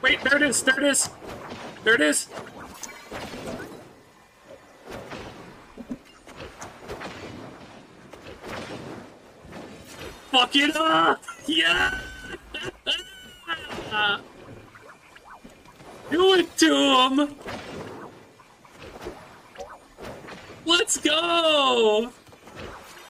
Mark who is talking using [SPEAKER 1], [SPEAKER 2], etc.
[SPEAKER 1] Wait, there it is, there it is. There it is. Fuck it up! Yeah! Do it to him! Let's go!